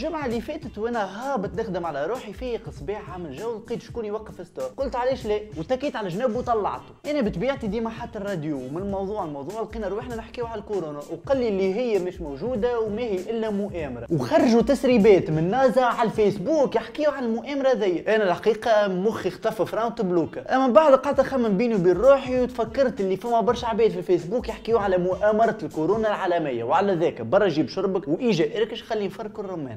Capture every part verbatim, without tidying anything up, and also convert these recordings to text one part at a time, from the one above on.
الجمعه اللي فاتت وانا هابط نخدم على روحي فيق صباح عامل جو، لقيت شكون يوقف ستور، قلت علاش لا، واتكيت على جنب وطلعته. انا بطبيعتي ديما حتى الراديو ومن موضوع الموضوع لقينا روحنا نحكيو على الكورونا، وقال لي اللي هي مش موجوده وما هي الا مؤامره، وخرجوا تسريبات من نازا على الفيسبوك يحكيو على المؤامره ذي. انا الحقيقه مخي اختفى فرانت بلوكا، اما بعد قعدت اخمم بيني وبين روحي وتفكرت اللي فما برشا عباد في الفيسبوك يحكيو على مؤامره الكورونا العالميه، وعلى ذاك برا جيب شربك واجا اركش خلي نفركوا الرمان.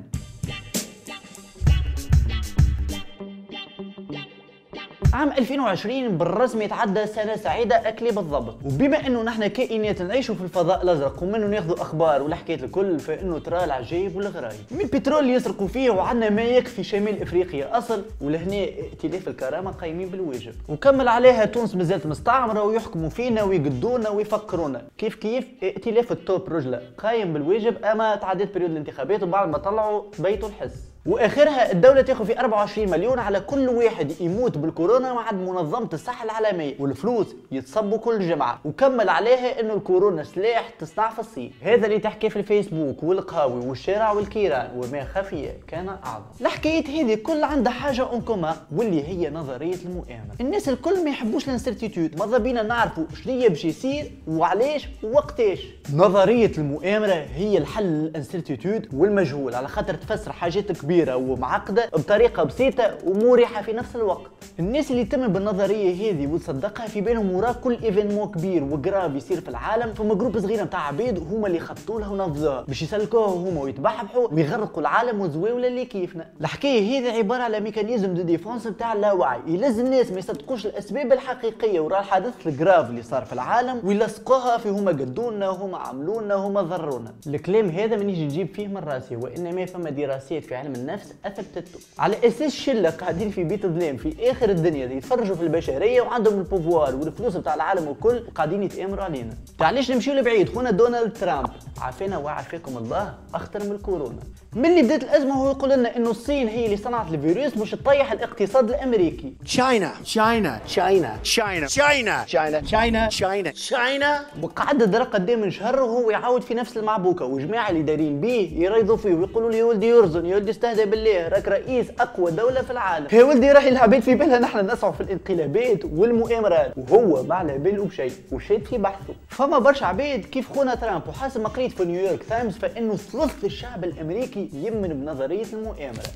عام ألفين وعشرين بالرسمي يتعدى سنة سعيدة أكلي بالضبط، وبما انه نحن كائنات نعيشوا في الفضاء الازرق ومنه ناخذوا اخبار والحكايات الكل، فانه ترى العجايب والغرايب من البترول اللي يسرقوا فيه، وعندنا ما يكفي شمال افريقيا اصل، ولهنا ائتلاف الكرامة قايمين بالواجب، وكمل عليها تونس مازالت مستعمرة ويحكموا فينا ويقدونا ويفكرونا، كيف كيف ائتلاف التوب رجلة قايم بالواجب، اما تعديت بريود الانتخابات وبعد ما طلعوا بيتوا الحس، واخرها الدوله تاخذ في أربعة وعشرين مليون على كل واحد يموت بالكورونا مع منظمه الصحه العالميه، والفلوس يتصبوا كل جمعه، وكمل عليها انه الكورونا سلاح تصنع في الصين. هذا اللي تحكي في الفيسبوك والقهاوي والشارع والكيران، وما خفي كان اعظم. الحكايات هذه كل عندها حاجه اون كومان، واللي هي نظريه المؤامره. الناس الكل ما يحبوش الانسرتيتود، ماذا بينا نعرفوا شنو باش يصير وعلاش ووقتاش. نظريه المؤامره هي الحل للانسرتيتود والمجهول، على خاطر تفسر حاجات كبيره ومعقده بطريقه بسيطه ومريحه في نفس الوقت. الناس اللي تؤمن بالنظريه هذه وتصدقها في بالهم وراه كل ايفينمون كبير وجراف يصير في العالم فما جروب صغيره نتاع عباد هما اللي يخططوا لها ونفذوها باش يسلكوها هما ويتبحبحوا ويغرقوا العالم وزواوله اللي كيفنا. الحكايه هذه عباره على ميكانيزم دو ديفونس نتاع اللاوعي، يلز الناس ما يصدقوش الاسباب الحقيقيه وراء الحدث الجراف اللي صار في العالم ويلصقوها في هما قدونا وهما عملونا وهما ضرونا. الكلام هذا مانيش نجيب فيه من راسي، وانما فما دراسات في علم النفس اثبتته، على اساس شله قاعدين في بيت ظلام في اخر الدنيا دي يتفرجوا في البشريه وعندهم البوفوار والفلوس بتاع العالم والكل وقاعدين يتامروا علينا. علاش نمشيو لبعيد؟ خونا دونالد ترامب عافانا وعافاكم الله اخطر من الكورونا. من اللي بدات الازمه هو يقول لنا انه الصين هي اللي صنعت الفيروس باش تطيح الاقتصاد الامريكي. تشاينا تشاينا تشاينا تشاينا تشاينا تشاينا تشاينا تشاينا تشاينا وقعد درق قدام من شهر وهو يعاود في نفس المعبوكه، وجماعه اللي دايرين بيه يريضوا فيه ويقولوا له يا ولدي يرزن، يا ولدي استهدى بالله، راك رئيس اقوى دوله في العالم. يا ولدي راح العباد في بالها نحن نسعوا في الانقلابات والمؤامرات، وهو ما على باله بشيء وشاد في بحثه. فما برشا عباد كيف خونا ترامب، وحسب ما قريت في نيويورك تايمز فانه ثلث الشعب الامريكي يؤمن بنظريه المؤامره.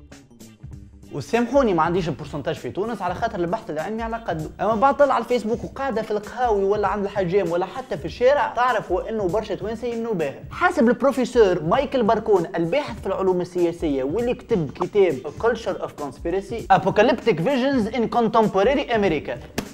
وسامحوني ما عنديش البورسنتاج في تونس على خاطر البحث العلمي على قده، اما بعد طلع على الفيسبوك وقاعده في القهاوي ولا عند الحجام ولا حتى في الشارع تعرف انه برشا توانسه يمنوا بها. حسب البروفيسور مايكل باركون الباحث في العلوم السياسيه واللي كتب كتاب A Culture of Conspiracy Apocalyptic Visions in Contemporary America،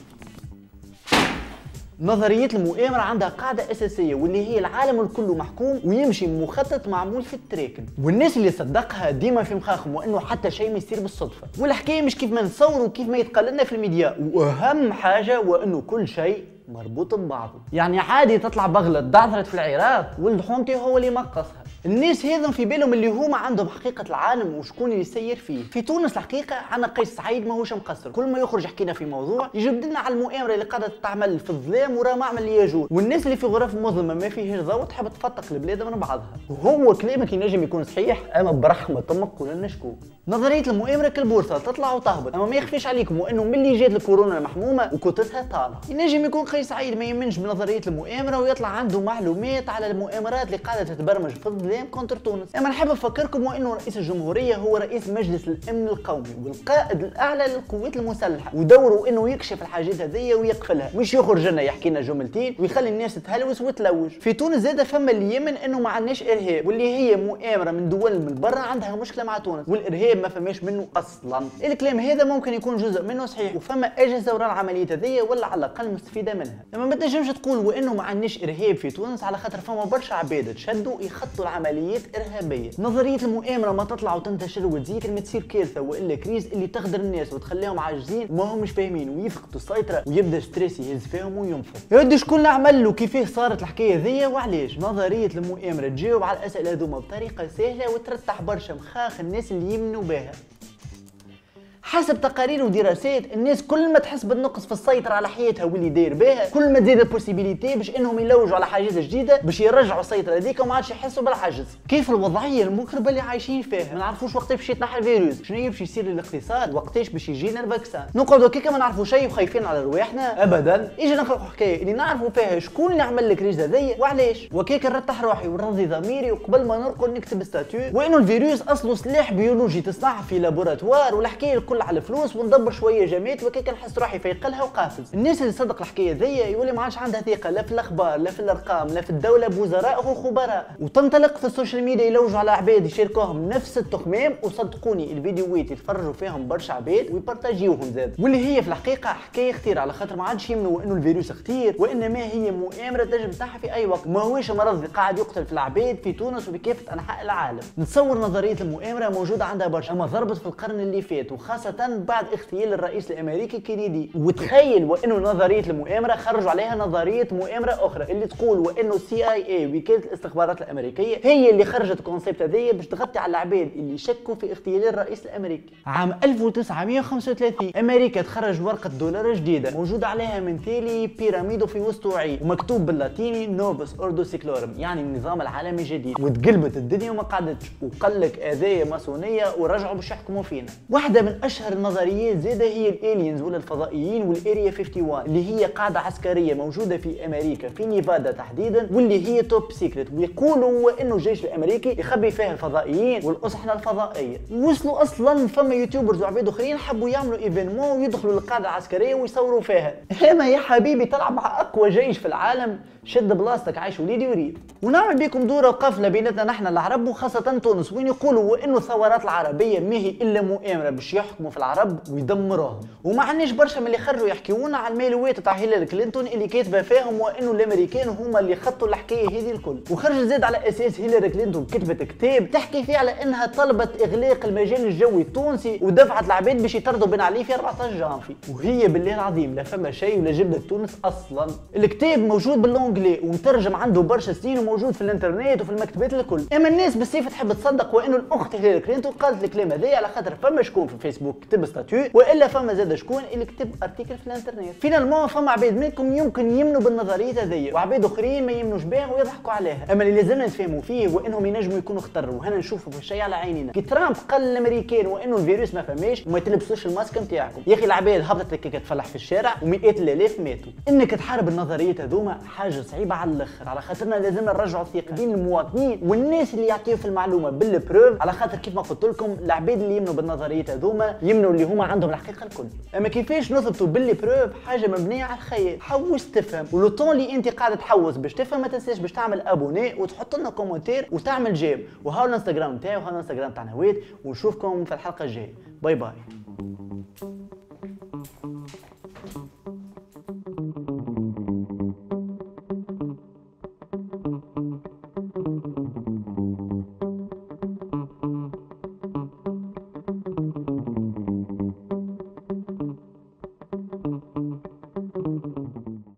نظرية المؤامرة عندها قاعدة أساسية واللي هي العالم الكل محكوم ويمشي مخطط معمول في التراكن، والناس اللي صدقها ديما في مخاخهم وانه حتى شيء ما يصير بالصدفة، والحكاية مش كيف ما نتصور وكيف ما يتقال لنا في الميديا، واهم حاجة وانه كل شيء مربوط ببعضه. يعني عادي تطلع بغلة دعثرت في العراق ولد حومتي هو اللي مقصها. الناس هذم في بالهم اللي هما عندهم حقيقة العالم وشكون اللي يسير فيه. في تونس الحقيقة عندنا قيس سعيد ماهوش مقصر، كل ما يخرج يحكينا في موضوع يجيب لنا على المؤامرة اللي قاعدة تعمل في الظلام ورا معمل الياجور، والناس اللي في غرف مظلمة ما فيهاش ضوء تحب تفتق البلاد من بعضها. وهو كلامك ينجم يكون صحيح اما برحمة امك كلنا شكون. نظرية المؤامرة كالبورصة تطلع وتهبط، اما ما يخفيش عليكم وانه ملي جات الكورونا المحمومة وكتتها طالعة. ينجم يكون قيس سعيد ما يمنش بنظرية المؤامرة ويطلع عنده معلومات على المؤامرات اللي قاعدة تتبرمج في الظلام كونتر تونس. اما نحب نفكركم وانه رئيس الجمهوريه هو رئيس مجلس الامن القومي والقائد الاعلى للقوات المسلحه، ودوره انه يكشف الحاجات هذيا ويقفلها، مش يخرج لنا يحكي لنا جملتين ويخلي الناس تهلوس وتلوج. في تونس زاده فما اللي يمن انه ما عندناش ارهاب، واللي هي مؤامره من دول من برا عندها مشكله مع تونس، والارهاب ما فماش منه اصلا. الكلام هذا ممكن يكون جزء منه صحيح وفما اجهزه ورا العمليات هذيا ولا على الاقل مستفيده منها، اما ما تنجمش تقول وانه ما عندناش ارهاب في تونس على خاطر فما برشا عباد تشدوا يخطوا العمليات ارهابيه. نظريه المؤامره ما تطلع وتنتشر وتزيد لما تصير كارثه والا كريز اللي تخدر الناس وتخليهم عاجزين وما همش فاهمين ويفقدوا السيطره ويبدا ستريس يهز فيهم وينفض. يا ودي شكون اللي عمل له كيفاه صارت الحكايه ذي وعلاش؟ نظريه المؤامره تجاوب على الاسئله هذوما بطريقه سهله وترتاح برشا مخاخ الناس اللي يمنوا بها. حسب تقارير ودراسات الناس كل ما تحس بالنقص في السيطره على حياتها واللي داير بها كل ما تزيد البوسيبيليتي باش انهم يلوجوا على حاجات جديده باش يرجعوا السيطره هذيك وما عادش يحسوا بالعجز. كيف الوضعيه المكربه اللي عايشين فيها، ما نعرفوش وقت باش يتنحى الفيروس، شنو باش يصير للاقتصاد، وقتاش باش يجينا الفاكسان. نقعدوا كيكا ما نعرفوا شيء وخايفين على رواحنا ابدا. اجي نخلقوا حكايه اللي نعرفوا فيها شكون اللي عمل الكريز هذيا وعلاش، وكيك نرتاح روحي ونرضي ضميري وقبل ما نرقد نكتب ستاتيو وانه الفيروس اصله سلاح بيولوجي تصنع في لابوراتوار والحكايه الكل على الفلوس وندبر شويه جامات وكيك نحس روحي فيقلها وقافز. الناس اللي تصدق الحكايه ذيا يولي ما عادش عندها ثقه لا في الاخبار لا في الارقام لا في الدوله بوزرائه وخبراء، وتنطلق في السوشيال ميديا يلوجوا على عباد يشاركوهم نفس التخمام. وصدقوني الفيديوهات يتفرجوا فيهم برشا عباد ويبارطاجيوهم زاد، واللي هي في الحقيقه حكايه خطيره على خاطر ما عادش يمنوا انه الفيروس خطير وانما هي مؤامره تنجم تنحى في اي وقت، ماهوش مرض قاعد يقتل في العباد في تونس وفي كافه انحاء العالم. نتصور نظريه المؤامره موجوده عندها برشا اما ضربت في القرن اللي فات وخاصه بعد اغتيال الرئيس الامريكي كينيدي. وتخيل وانه نظريه المؤامره خرجوا عليها نظريه مؤامره اخرى اللي تقول وانه السي اي اي وكاله الاستخبارات الامريكيه هي اللي خرجت الكونسيبت هذيا باش تغطي على العباد اللي شكوا في اغتيال الرئيس الامريكي. عام ألف وتسعمائة وخمسة وثلاثين امريكا تخرج ورقه دولار جديده موجوده عليها من تالي بيراميدو في وسط وعي ومكتوب باللاتيني نوفوس اوردو سيكلورم يعني النظام العالمي الجديد. وتقلبت الدنيا وما قعدتش وقلك اذايا ماسونيه ورجعوا باش يحكموا فينا. واحده من اشهر النظريات زاده هي الالينز ولا الفضائيين والاريا واحد وخمسين اللي هي قاعده عسكريه موجوده في امريكا في نيفادا تحديدا واللي هي توب سيكريت، ويقولوا انه الجيش الامريكي يخبي فيها الفضائيين والاسحنه الفضائيه. وصلوا اصلا فما يوتيوبرز وعباد اخرين حبوا يعملوا ايفينمون ويدخلوا للقاعده العسكريه ويصوروا فيها. اما يا حبيبي تلعب مع اقوى جيش في العالم، شد بلاصتك عايش وليدي وريد. ونعمل بكم دوره وقفله بيناتنا نحن العرب وخاصه تونس وين يقولوا انه الثورات العربيه ما هي الا مؤامره باش يحكموا في العرب ويدمروهم. وما عندناش برشا من اللي خرجوا يحكيونا على الميلوات تاع هيلاري كلينتون اللي كاتبه فيهم وانه الامريكان هما اللي خطوا الحكايه هذه الكل. وخرج زاد على اساس هيلاري كلينتون كتبت كتاب تحكي فيه على انها طلبت اغلاق المجال الجوي التونسي ودفعت العباد باش يطردوا بن علي في أربعطاش جانفي. وهي بالله العظيم لا فما شيء ولا جبنا تونس اصلا. الكتاب موجود باللونجلي ومترجم عنده برشا سنين وموجود في الانترنت وفي المكتبات الكل. اما الناس بالسيف تحب تصدق وانه الاخت هيلاري كلينتون قالت الكلام هذا على خاطر فما شكون في الفيسبوك كتب ستاتيو والا فما زاد شكون اللي كتب ارتيكل في الانترنت. فينالمون فما عباد منكم يمكن يمنوا بالنظريات هذيا وعباد اخرين ما يمنوش بها ويضحكوا عليها. اما اللي لازمنا نتفاهموا فيه وانهم ينجموا يكونوا خطر وهنا نشوفوا في الشيء على عينينا. كي ترامب قال للامريكان وانه الفيروس ما فماش وما تلبسوش الماسك نتاعكم، يا اخي العباد هبطت هكاك تفلح في الشارع ومئات الالاف ماتوا. انك تحارب النظريات هذوما حاجه صعيبه على الاخر على خاطرنا لازمنا نرجعوا الثقه بين المواطنين والناس اللي يعطيوا في المعلومه بالبروف على خاطر كيف ما قلت لكم العباد اللي يمنوا بالنظريات هذوما يمنوا اللي هما عندهم الحقيقه الكل. اما كيفاش نثبتوا بالبروف حاجه مبنيه على الخيال. حوس تفهم ولو طون اللي انت قاعد تحوس باش تفهم ما تنساش باش تعمل ابوني وتحط لنا كومنتير وتعمل جيم. وهاو الانستغرام تاعي وهاو الانستغرام تاع نويد ونشوفكم في الحلقه الجايه. باي باي.